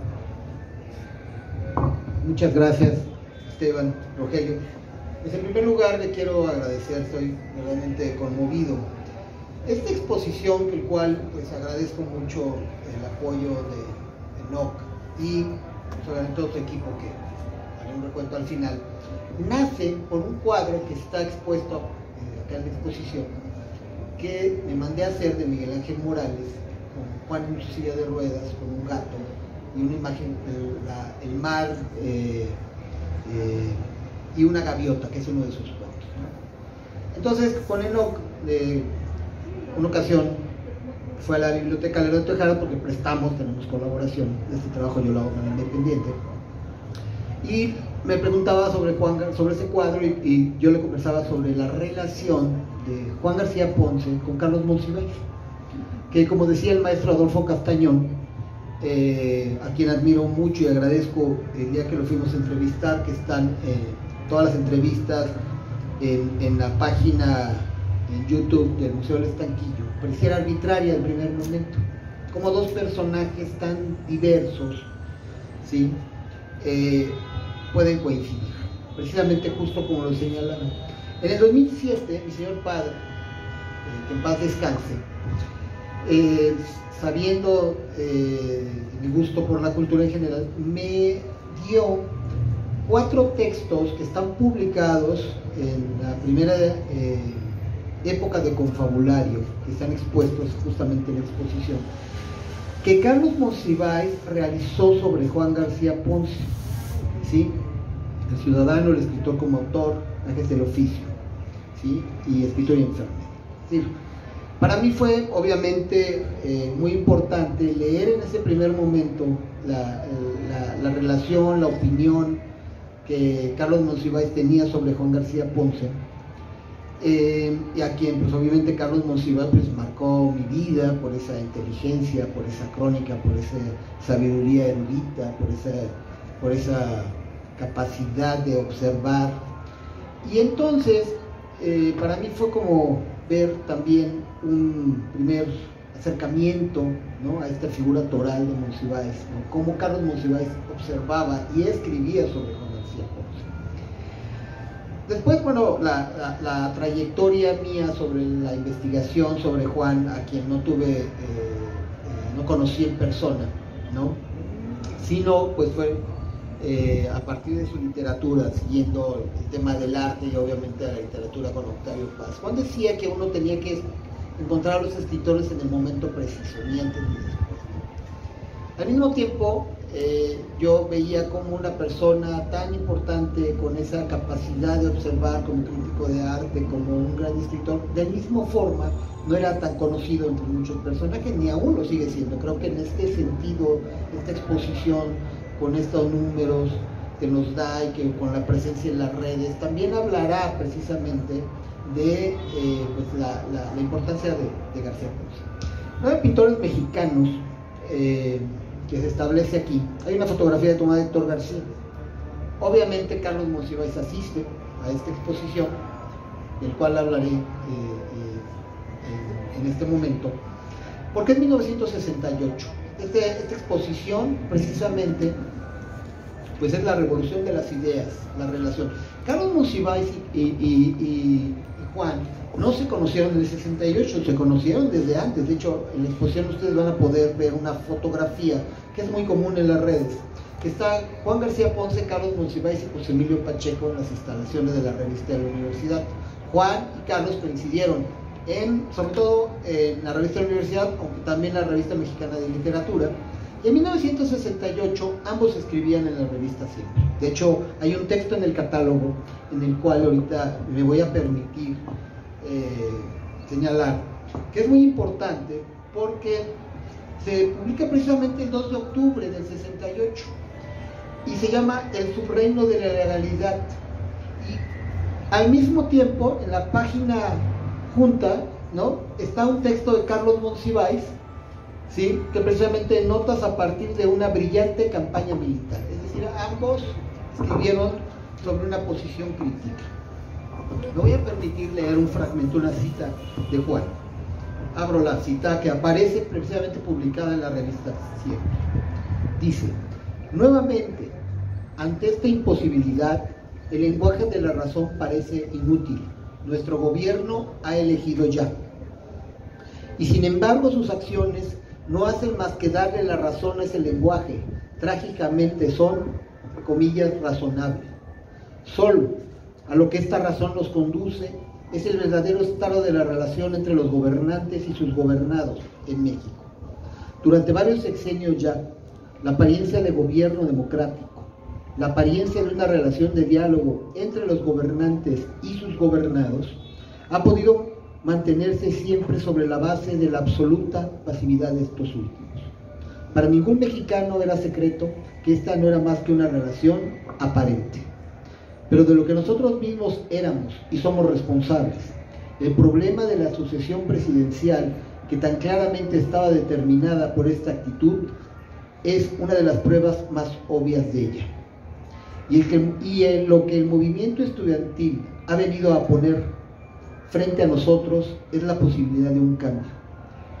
[SPEAKER 2] Muchas gracias, Esteban, Rogelio. Pues en primer lugar le quiero agradecer, estoy realmente conmovido. Esta exposición, el cual pues agradezco mucho el apoyo de NOC y sobre todo su equipo, que haré un recuento al final, nace por un cuadro que está expuesto acá en la exposición, que me mandé a hacer de Miguel Ángel Morales, con Juan en su silla de ruedas, con un gato y una imagen, el mar y una gaviota, que es uno de sus cuentos, ¿no? Entonces, con Enoch, de una ocasión, fue a la biblioteca de Loreto de Jara, porque tenemos colaboración, este trabajo yo lo hago con Independiente, y me preguntaba sobre ese cuadro, y yo le conversaba sobre la relación de Juan García Ponce con Carlos Monsiváis, que, como decía el maestro Adolfo Castañón, a quien admiro mucho y agradezco el día que lo fuimos a entrevistar, que están todas las entrevistas en la página en YouTube del Museo del Estanquillo, pareciera arbitraria en primer momento, cómo dos personajes tan diversos, ¿sí? Pueden coincidir, precisamente justo como lo señalaban. En el 2007, mi señor padre, que en paz descanse, sabiendo mi gusto por la cultura en general, me dio 4 textos que están publicados en la primera época de Confabulario, que están expuestos justamente en la exposición, que Carlos Monsiváis realizó sobre Juan García Ponce, ¿sí? El ciudadano, el escritor como autor, ángel del oficio, ¿sí? Y escritor y enfermedad. ¿Sí? Para mí fue obviamente muy importante leer en ese primer momento la relación, la opinión que Carlos Monsiváis tenía sobre Juan García Ponce, y a quien pues obviamente Carlos Monsiváis pues marcó mi vida por esa inteligencia, por esa crónica, por esa sabiduría erudita, por esa capacidad de observar. Y entonces para mí fue como ver también un primer acercamiento, ¿no?, a esta figura toral de Monsiváis, ¿no?, cómo Carlos Monsiváis observaba y escribía sobre Juan García Ponce. Después, bueno, la trayectoria mía sobre la investigación sobre Juan, a quien no conocí en persona, ¿no?, sino pues fue a partir de su literatura, siguiendo el tema del arte y obviamente la literatura con Octavio Paz. Juan decía que uno tenía que encontrar a los escritores en el momento preciso, ni antes ni después. Al mismo tiempo, yo veía como una persona tan importante, con esa capacidad de observar como crítico de arte, como un gran escritor, de la misma forma no era tan conocido entre muchos personajes, ni aún lo sigue siendo. Creo que en este sentido, esta exposición con estos números que nos da y que con la presencia en las redes también hablará precisamente de pues la importancia de García Ponce. 9 pintores mexicanos que se establece aquí. Hay una fotografía de Tomás Héctor García. Obviamente Carlos Monsiváis asiste a esta exposición, del cual hablaré en este momento, porque es 1968. Esta exposición precisamente pues es la revolución de las ideas, la relación. Carlos Monsiváis y Juan no se conocieron en el 68, se conocieron desde antes. De hecho, en la exposición ustedes van a poder ver una fotografía que es muy común en las redes, que está Juan García Ponce, Carlos Monsiváis y José Emilio Pacheco en las instalaciones de la revista de la universidad. Juan y Carlos coincidieron sobre todo en la revista de la universidad, aunque también en la revista mexicana de literatura. Y en 1968 ambos escribían en la revista siempre. De hecho, hay un texto en el catálogo en el cual ahorita me voy a permitir señalar que es muy importante porque se publica precisamente el 2 de octubre del 68 y se llama El subreino de la legalidad. Y al mismo tiempo, en la página junta, ¿no?, está un texto de Carlos Monsiváis, ¿sí?, que precisamente notas a partir de una brillante campaña militar. Es decir, ambos escribieron sobre una posición crítica. Me voy a permitir leer un fragmento, una cita de Juan. Abro la cita que aparece precisamente publicada en la revista Siempre. Dice: nuevamente, ante esta imposibilidad, el lenguaje de la razón parece inútil. Nuestro gobierno ha elegido ya. Y sin embargo sus acciones no hacen más que darle la razón a ese lenguaje. Trágicamente son, comillas, razonables. Solo a lo que esta razón nos conduce es el verdadero estado de la relación entre los gobernantes y sus gobernados en México. Durante varios sexenios ya, la apariencia de gobierno democrático, la apariencia de una relación de diálogo entre los gobernantes y sus gobernados, ha podido mantenerse siempre sobre la base de la absoluta pasividad de estos últimos. Para ningún mexicano era secreto que esta no era más que una relación aparente. Pero de lo que nosotros mismos éramos y somos responsables, el problema de la sucesión presidencial, que tan claramente estaba determinada por esta actitud, es una de las pruebas más obvias de ella. Lo que el movimiento estudiantil ha venido a poner frente a nosotros es la posibilidad de un cambio.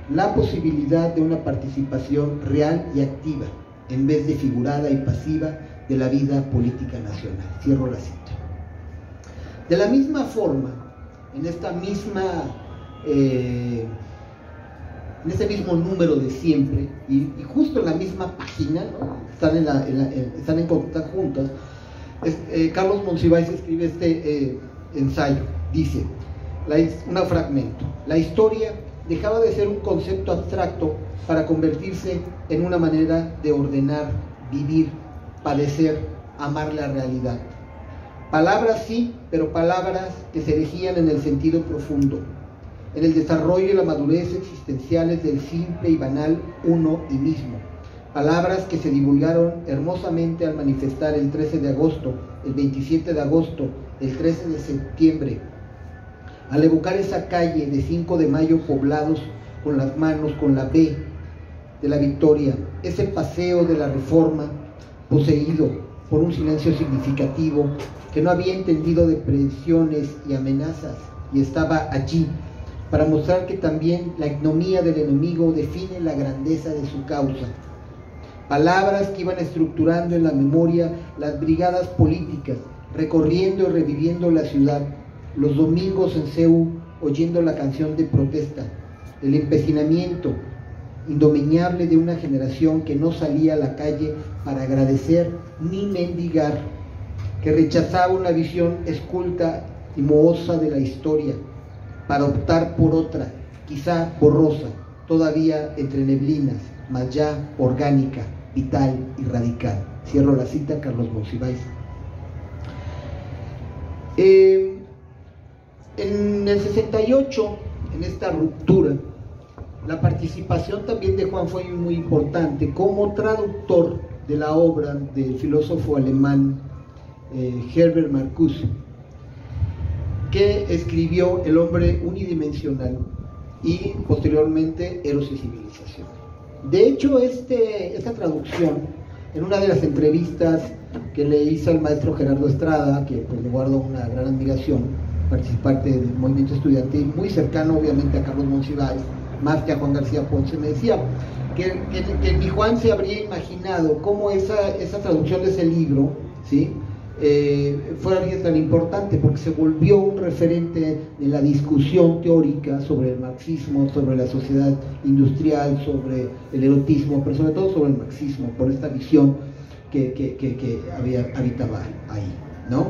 [SPEAKER 2] la posibilidad de una participación real y activa, en vez de figurada y pasiva, de la vida política nacional. Cierro la cita. De la misma forma, en esta misma, en este mismo número de siempre, y justo en la misma página, ¿no? Están en contacto juntas, Carlos Monsiváis escribe este ensayo. Dice, un fragmento: la historia dejaba de ser un concepto abstracto para convertirse en una manera de ordenar, vivir, padecer, amar la realidad. Palabras sí, pero palabras que se erigían en el sentido profundo, en el desarrollo y la madurez existenciales del simple y banal uno y mismo. Palabras que se divulgaron hermosamente al manifestar el 13 de agosto, el 27 de agosto, el 13 de septiembre, al evocar esa calle de 5 de mayo poblados con las manos, con la B de la victoria, ese paseo de la Reforma poseído por un silencio significativo que no había entendido de presiones y amenazas y estaba allí para mostrar que también la ignominia del enemigo define la grandeza de su causa. Palabras que iban estructurando en la memoria las brigadas políticas, recorriendo y reviviendo la ciudad, los domingos en CEU oyendo la canción de protesta, el empecinamiento indomeñable de una generación que no salía a la calle para agradecer ni mendigar, que rechazaba una visión esculta y mohosa de la historia para optar por otra, quizá borrosa, todavía entre neblinas, mas ya orgánica, vital y radical. Cierro la cita, Carlos Monsiváis. En el 68, en esta ruptura, la participación también de Juan fue muy importante como traductor de la obra del filósofo alemán Herbert Marcuse, que escribió El hombre unidimensional y posteriormente Eros y civilización. De hecho, esta traducción, en una de las entrevistas que le hice al maestro Gerardo Estrada, que pues le guardo una gran admiración, participante del movimiento estudiantil, muy cercano obviamente a Carlos Monsiváis, más que a Juan García Ponce, me decía que mi Juan se habría imaginado cómo esa traducción de ese libro, ¿sí?, fue alguien tan importante, porque se volvió un referente de la discusión teórica sobre el marxismo, sobre la sociedad industrial, sobre el erotismo, pero sobre todo sobre el marxismo, por esta visión que habitaba ahí, ¿no?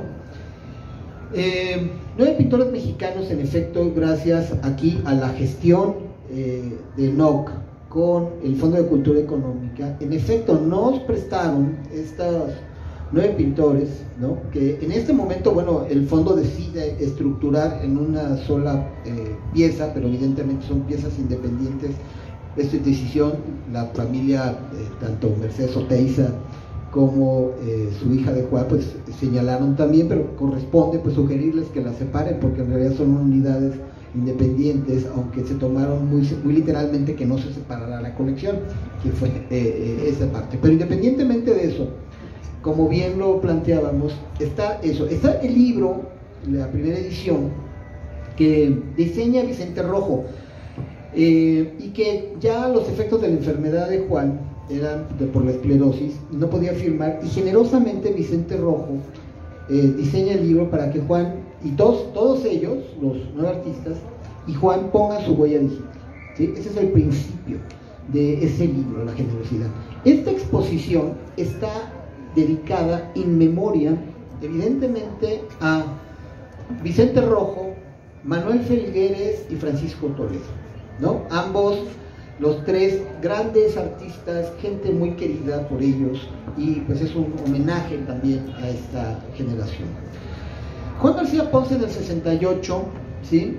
[SPEAKER 2] 9 pintores mexicanos, en efecto, gracias aquí a la gestión de NOC con el Fondo de Cultura Económica, en efecto nos prestaron estas 9 pintores, ¿no?, que en este momento, bueno, el fondo decide estructurar en una sola pieza, pero evidentemente son piezas independientes. Esta decisión, la familia, tanto Mercedes Oteiza como su hija de Juan, pues señalaron también, pero corresponde pues sugerirles que las separen, porque en realidad son unidades independientes, aunque se tomaron muy literalmente que no se separara la colección, que fue esa parte. Pero independientemente de eso, como bien lo planteábamos, está el libro, la primera edición, que diseña Vicente Rojo, y que ya los efectos de la enfermedad de Juan eran por la esclerosis, no podía firmar, y generosamente Vicente Rojo diseña el libro para que Juan y todos ellos, los 9 artistas, y Juan pongan su huella digital, ¿sí? Ese es el principio de ese libro, la generosidad. Esta exposición está dedicada in memoria, evidentemente, a Vicente Rojo, Manuel Felgueres y Francisco Toledo, ¿no? Ambos, los 3 grandes artistas, gente muy querida por ellos, y pues es un homenaje también a esta generación. Juan García Ponce en el 68, ¿sí?,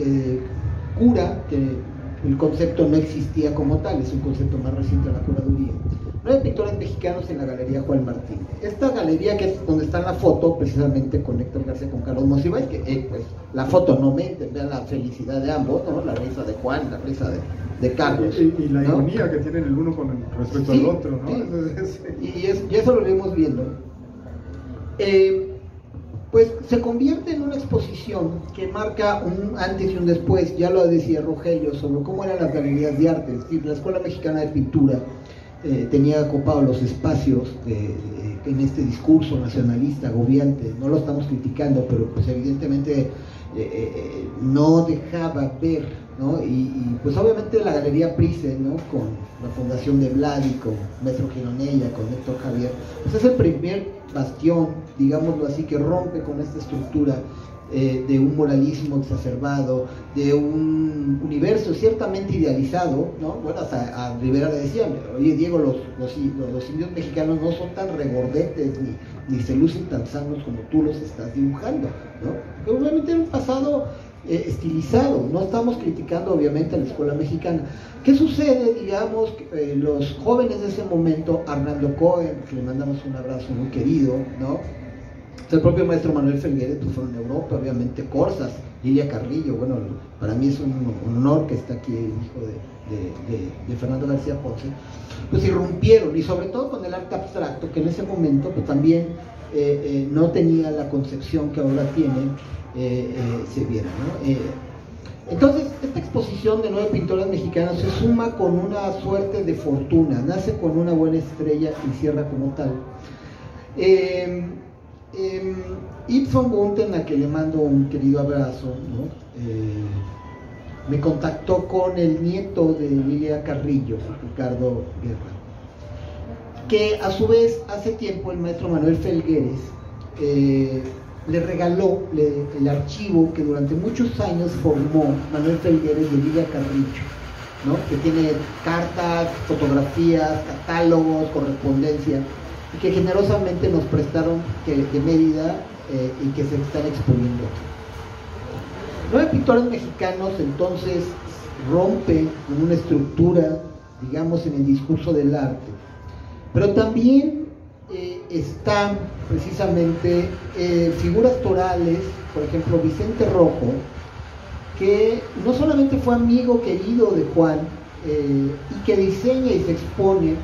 [SPEAKER 2] cura, que el concepto no existía como tal, es un concepto más reciente de la curaduría. 9 pintores mexicanos en la Galería Juan Martín. Esta galería, que es donde está la foto, precisamente con Héctor García, con Carlos Monsiváis, que pues la foto no mente, vean la felicidad de ambos, ¿no? La risa de Juan, la risa de Carlos.
[SPEAKER 4] Y la
[SPEAKER 2] ¿no?,
[SPEAKER 4] ironía que tienen el uno con respecto
[SPEAKER 2] sí,
[SPEAKER 4] al otro, ¿no?
[SPEAKER 2] Sí. Y eso lo iremos viendo. pues se convierte en una exposición que marca un antes y un después. Ya lo decía Rogelio sobre cómo eran las galerías de arte. Es decir, la Escuela Mexicana de Pintura tenía ocupados los espacios en este discurso nacionalista, agobiante. No lo estamos criticando, pero pues evidentemente no dejaba ver, ¿no? Y pues obviamente la Galería Price, ¿no? Con la Fundación de Vladi, con Maestro Gironella, con Héctor Javier, pues es el primer bastión, digámoslo así, que rompe con esta estructura de un moralismo exacerbado, de un universo ciertamente idealizado, ¿no? Bueno, hasta a Rivera le decían, oye Diego, los indios mexicanos no son tan regordetes ni se lucen tan sanos como tú los estás dibujando, ¿no? Pero obviamente era un pasado estilizado. No estamos criticando obviamente a la escuela mexicana. ¿Qué sucede? Digamos, los jóvenes de ese momento, Arnaldo Cohen, que le mandamos un abrazo muy querido, ¿no? El propio maestro Manuel Felguérez pues fueron a Europa, obviamente Corsas, Lilia Carrillo. Bueno, para mí es un honor que está aquí el hijo de Fernando García Ponce. Pues irrumpieron, y sobre todo con el arte abstracto, que en ese momento pues también no tenía la concepción que ahora tiene, se viera, ¿no? Entonces, esta exposición de 9 pintores mexicanos se suma con una suerte de fortuna, nace con una buena estrella y cierra como tal. Yves von Bunten, a que le mando un querido abrazo, ¿no? Me contactó con el nieto de Lilia Carrillo, Ricardo Guerra, que a su vez hace tiempo el maestro Manuel Felguérez le regaló el archivo que durante muchos años formó Manuel Felguérez de Lilia Carrillo, ¿no? Que tiene cartas, fotografías, catálogos, correspondencia, y que generosamente nos prestaron de Mérida y que se están exponiendo. 9 pintores mexicanos entonces rompen con una estructura, digamos, en el discurso del arte, pero también están precisamente figuras torales, por ejemplo Vicente Rojo, que no solamente fue amigo querido de Juan, y que diseña y se expone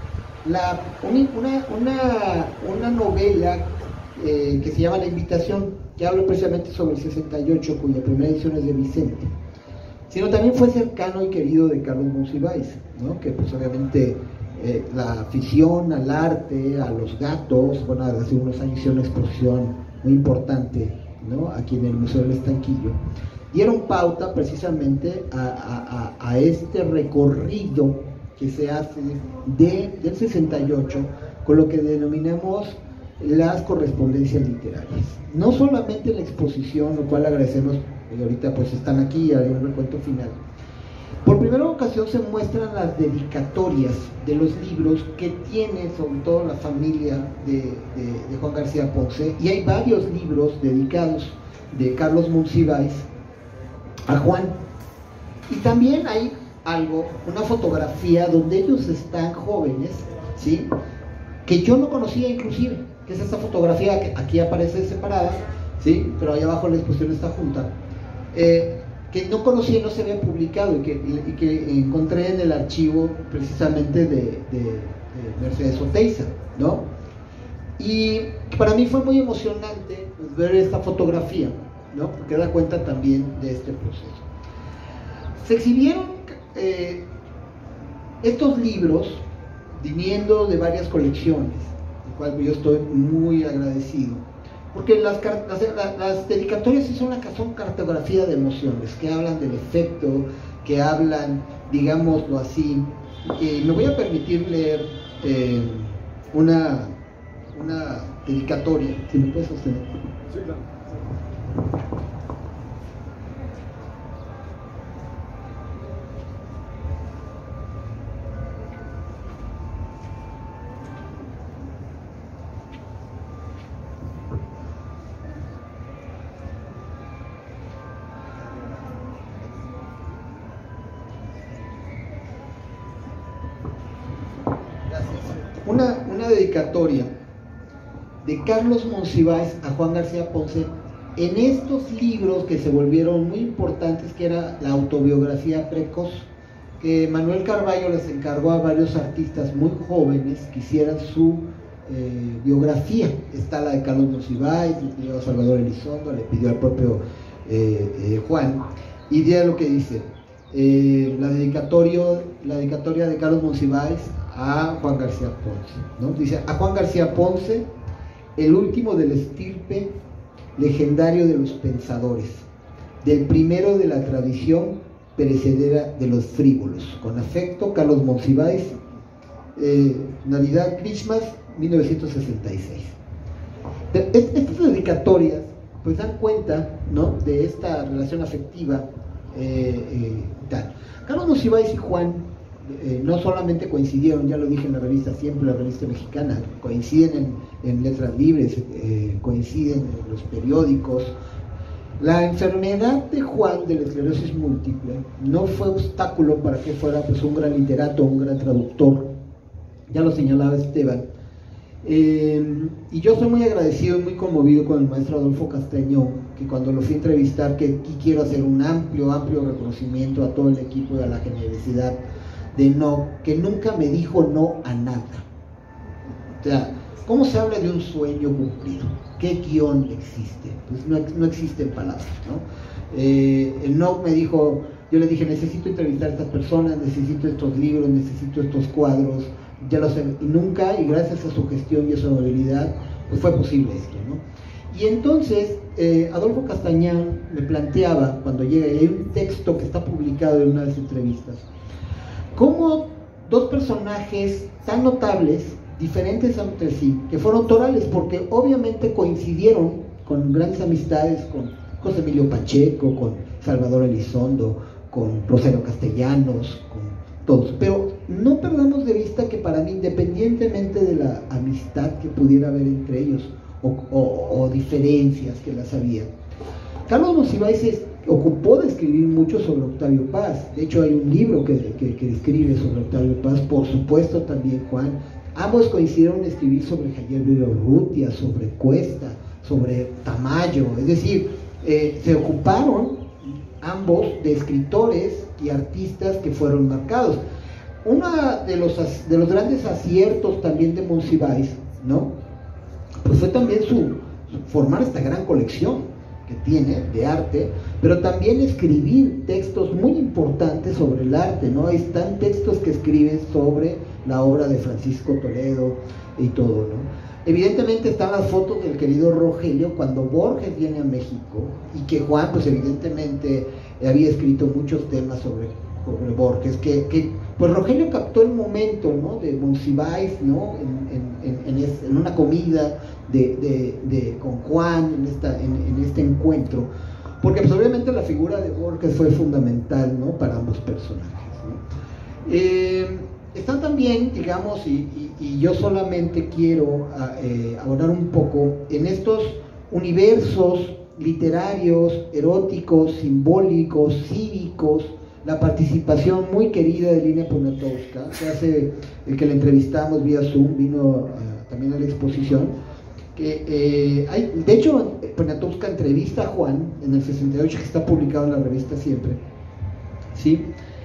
[SPEAKER 2] una novela que se llama La Invitación, que habla precisamente sobre el 68, cuya primera edición es de Vicente, sino también fue cercano y querido de Carlos Monsiváis, ¿no? Que pues obviamente la afición al arte, a los gatos, bueno, hace unos años hizo una exposición muy importante, ¿no? Aquí en el Museo del Estanquillo, dieron pauta precisamente a este recorrido que se hace del 68 con lo que denominamos las correspondencias literarias. No solamente la exposición, lo cual agradecemos, y ahorita pues están aquí, haré un recuento final. Por primera ocasión se muestran las dedicatorias de los libros que tiene sobre todo la familia de Juan García Ponce, y hay varios libros dedicados de Carlos Monsiváis a Juan. Y también hay una fotografía donde ellos están jóvenes, ¿sí? Que yo no conocía inclusive, que es esta fotografía que aquí aparece separada, ¿sí? Pero ahí abajo la exposición está junta, que no conocía, no se había publicado, y que encontré en el archivo precisamente de Mercedes Oteiza, ¿no? Y para mí fue muy emocionante pues, ver esta fotografía, ¿no? Porque da cuenta también de este proceso. Se exhibieron estos libros viniendo de varias colecciones, del cual yo estoy muy agradecido, porque las dedicatorias son cartografía de emociones, que hablan del efecto, que hablan, digámoslo así. Me voy a permitir leer una dedicatoria, si me puedes sostener.
[SPEAKER 4] Sí, claro.
[SPEAKER 2] Una dedicatoria de Carlos Monsiváis a Juan García Ponce en estos libros que se volvieron muy importantes, que era la autobiografía precoz, que Manuel Carballo les encargó a varios artistas muy jóvenes que hicieran su biografía. Está la de Carlos Monsiváis, le pidió a Salvador Elizondo, le pidió al propio Juan, y dice lo que dice, la dedicatoria de Carlos Monsiváis a Juan García Ponce, ¿no? Dice: a Juan García Ponce, el último del estirpe legendario de los pensadores, del primero de la tradición perecedera de los frívolos. Con afecto, Carlos Monsiváis, Navidad, Christmas, 1966. Estas dedicatorias pues dan cuenta, ¿no?, de esta relación afectiva tal. Carlos Monsiváis y Juan no solamente coincidieron, ya lo dije en la revista Siempre, la revista mexicana, coinciden en Letras Libres, coinciden en los periódicos. La enfermedad de Juan de la esclerosis múltiple no fue obstáculo para que fuera pues un gran literato, un gran traductor, ya lo señalaba Esteban. Y yo soy muy agradecido y muy conmovido con el maestro Adolfo Castañón, que cuando lo fui a entrevistar, que aquí quiero hacer un amplio reconocimiento a todo el equipo y a la generosidad de no, que nunca me dijo no a nada. O sea, ¿cómo se habla de un sueño cumplido? ¿Qué guión existe? Pues no existen palabras, ¿no? El no me dijo, yo le dije: necesito entrevistar a estas personas, necesito estos libros, necesito estos cuadros, ya lo sé, y nunca, y gracias a su gestión y a su amabilidad, pues fue posible esto, ¿no? Y entonces, Adolfo Castañón me planteaba, cuando llega, y hay un texto que está publicado en una de las entrevistas, cómo dos personajes tan notables, diferentes entre sí, que fueron torales, porque obviamente coincidieron con grandes amistades, con José Emilio Pacheco, con Salvador Elizondo, con Rosario Castellanos, con todos, pero no perdamos de vista que para mí, independientemente de la amistad que pudiera haber entre ellos o diferencias que las había, Carlos Monsiváis se ocupó de escribir mucho sobre Octavio Paz. De hecho, hay un libro que escribe sobre Octavio Paz, por supuesto también Juan. Ambos coincidieron en escribir sobre Javier Villaurrutia, sobre Cuesta, sobre Tamayo, es decir, se ocuparon ambos de escritores y artistas que fueron marcados. Uno de los grandes aciertos también de Monsiváis, ¿no?, pues fue también formar esta gran colección que tiene de arte, pero también escribir textos muy importantes sobre el arte, ¿no? Ahí están textos que escribe sobre la obra de Francisco Toledo y todo, ¿no? Evidentemente están las fotos del querido Rogelio cuando Borges viene a México, y que Juan pues evidentemente había escrito muchos temas sobre Borges, que pues Rogelio captó el momento, ¿no?, de Monsiváis, ¿no?, en una comida con Juan, en este encuentro, porque pues obviamente la figura de Borges fue fundamental, ¿no?, para ambos personajes, ¿no? Están también, digamos, y yo solamente quiero abonar un poco en estos universos literarios, eróticos, simbólicos, cívicos, la participación muy querida de Lina Poniatowska, que hace el que la entrevistamos vía Zoom, vino también a la exposición, que de hecho Poniatowska entrevista a Juan en el 68, que está publicado en la revista Siempre, ¿sí?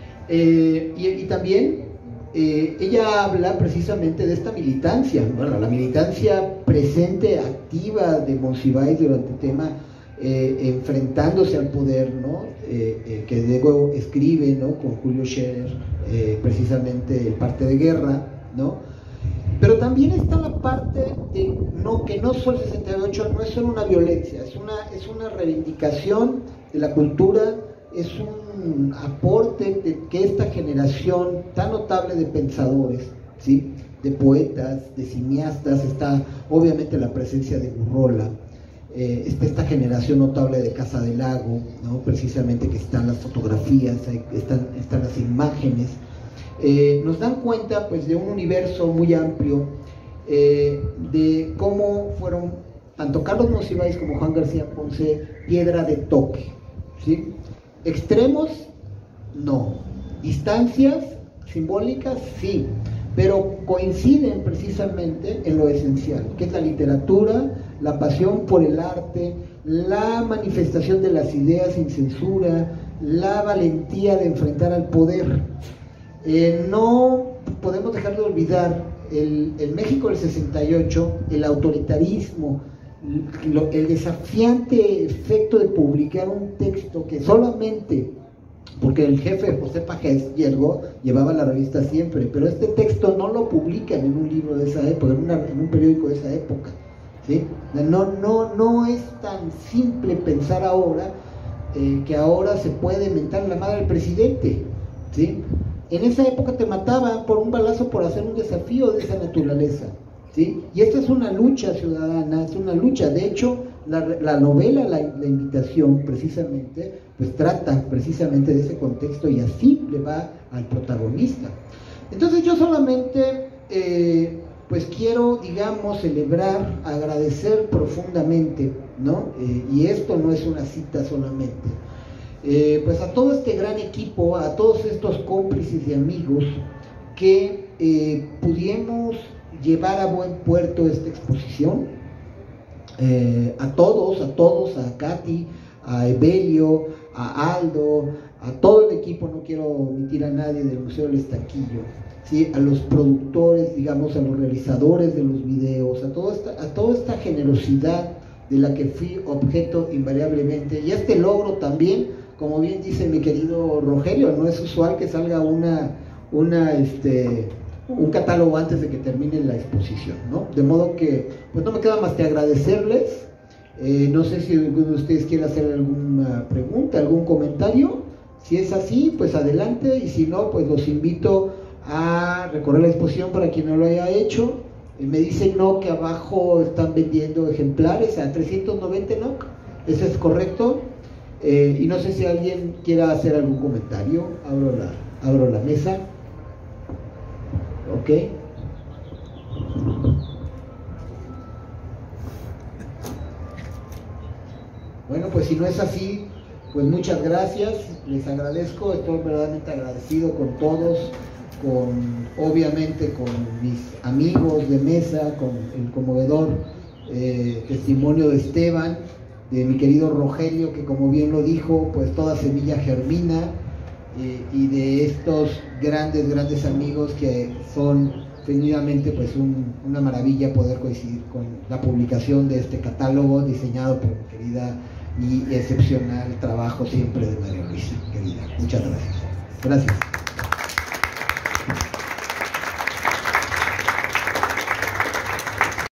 [SPEAKER 2] Y también ella habla precisamente de esta militancia, bueno, la militancia presente, activa de Monsiváis durante el tema, enfrentándose al poder, ¿no? Que luego escribe, ¿no?, con Julio Scherer, precisamente el Parte de Guerra, ¿no? Pero también está la parte de que no solo el 68 no es solo una violencia, es una reivindicación de la cultura, es un aporte de que esta generación tan notable de pensadores, ¿sí?, de poetas, de cineastas, está obviamente la presencia de Gurrola, está esta generación notable de Casa del Lago, ¿no?, precisamente, que están las fotografías, están las imágenes, nos dan cuenta pues de un universo muy amplio, de cómo fueron tanto Carlos Monsiváis como Juan García Ponce piedra de toque, ¿sí? Extremos, no. Distancias simbólicas, sí, pero coinciden precisamente en lo esencial, que es la literatura, la pasión por el arte, la manifestación de las ideas sin censura, la valentía de enfrentar al poder. No podemos dejar de olvidar el México del 68, el autoritarismo, el desafiante efecto de publicar un texto que solamente, porque el jefe José Pajés llevaba la revista Siempre, pero este texto no lo publican en un libro de esa época, en un periódico de esa época, ¿sí? No es tan simple pensar ahora que ahora se puede mentar la madre al presidente, ¿sí? En esa época te mataban por un balazo por hacer un desafío de esa naturaleza, ¿sí? Y esta es una lucha ciudadana, es una lucha. De hecho, la novela, la invitación, precisamente, pues trata precisamente de ese contexto y así le va al protagonista. Entonces yo solamente, pues quiero, digamos, celebrar, agradecer profundamente, ¿no? Y esto no es una cita solamente. Pues a todo este gran equipo, a todos estos cómplices y amigos que pudimos llevar a buen puerto esta exposición, a todos, a Katy, a Evelio, a Aldo, a todo el equipo, no quiero omitir a nadie del Museo del Estaquillo, ¿sí? A los productores, digamos, a los realizadores de los videos, a toda esta generosidad de la que fui objeto invariablemente, y este logro también, como bien dice mi querido Rogelio, no es usual que salga un catálogo antes de que termine la exposición, ¿no? De modo que, pues no me queda más que agradecerles. No sé si alguno de ustedes quiere hacer alguna pregunta, algún comentario. Si es así, pues adelante, y si no, pues los invito a recorrer la exposición para quien no lo haya hecho. Me dicen no, que abajo están vendiendo ejemplares a 390 NOK, ¿eso es correcto? Y no sé si alguien quiera hacer algún comentario. Abro la mesa. Ok. Bueno, pues si no es así, pues muchas gracias, les agradezco, estoy verdaderamente agradecido con todos, obviamente con mis amigos de mesa, con el conmovedor testimonio de Esteban, de mi querido Rogelio, que como bien lo dijo, pues toda semilla germina, y de estos grandes amigos que son definitivamente pues una maravilla poder coincidir con la publicación de este catálogo diseñado por mi querida y excepcional trabajo siempre de María Luisa, querida. Muchas gracias. Gracias.